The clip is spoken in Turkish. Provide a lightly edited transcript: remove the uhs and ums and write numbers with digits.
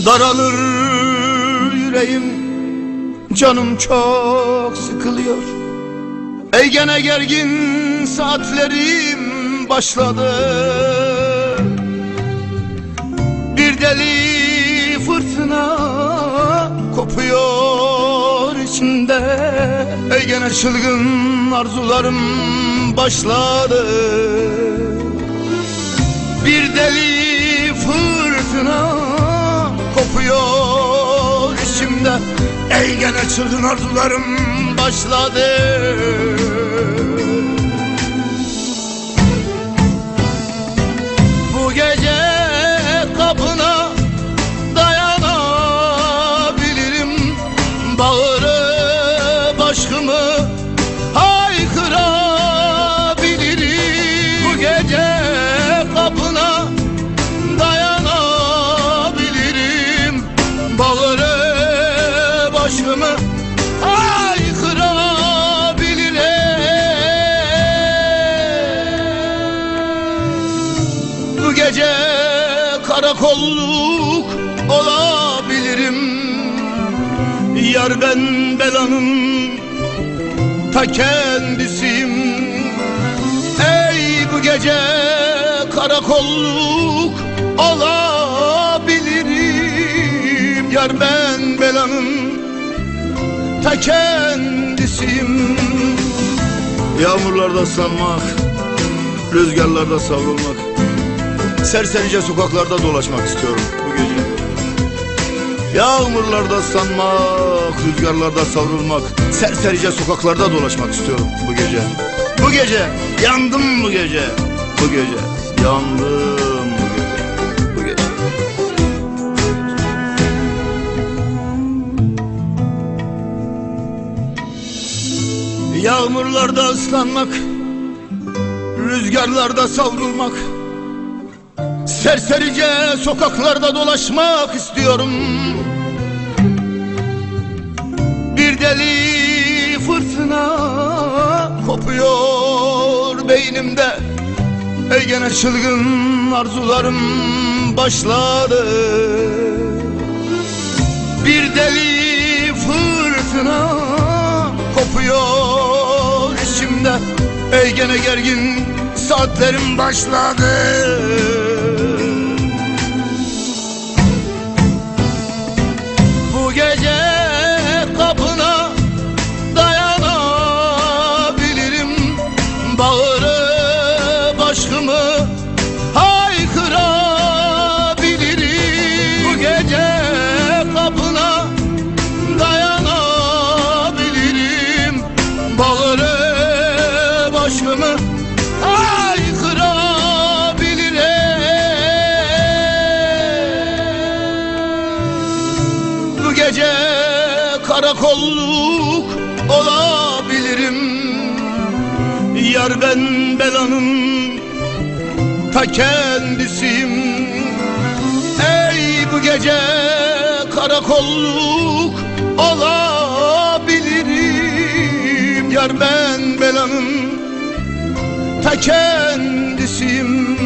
Daralır yüreğim, canım çok sıkılıyor. Ey gene gergin saatlerim başladı. Bir deli fırtına kopuyor içimde. Ey gene çılgın arzularım başladı. Bir deli fırtına kopuyor içimde. Ey gene çılgın arzularım başladı. Bu gece kapına dayanabilirim. Bağırıp aşkımı haykırabilirim. Bu gece kapına dayanabilirim. Bağırıp aşkımı bu gece karakolluk olabilirim. Yar ben belanın ta kendisiyim. Ey bu gece karakolluk olabilirim. Yar ben belanın ta kendisiyim. Yağmurlarda ıslanmak, rüzgarlarda savrulmak, serserice sokaklarda dolaşmak istiyorum bu gece. Yağmurlarda ıslanmak, rüzgarlarda savrulmak, serserice sokaklarda dolaşmak istiyorum bu gece. Bu gece yandım, bu gece. Bu gece yandım, bu gece. Bu gece. Yağmurlarda ıslanmak, rüzgarlarda savrulmak, serserice sokaklarda dolaşmak istiyorum. Bir deli fırtına kopuyor beynimde. Ey gene çılgın arzularım başladı. Bir deli fırtına kopuyor içimde. Ey gene gergin saatlerim başladı. Bu gece kapına dayanabilirim. Bağırıp aşkımı haykırabilirim. Bu gece kapına dayanabilirim. Bağırıp aşkımı bu gece karakolluk olabilirim. Yar ben belanın ta kendisiyim. Ey bu gece karakolluk olabilirim. Yar ben belanın ta kendisiyim.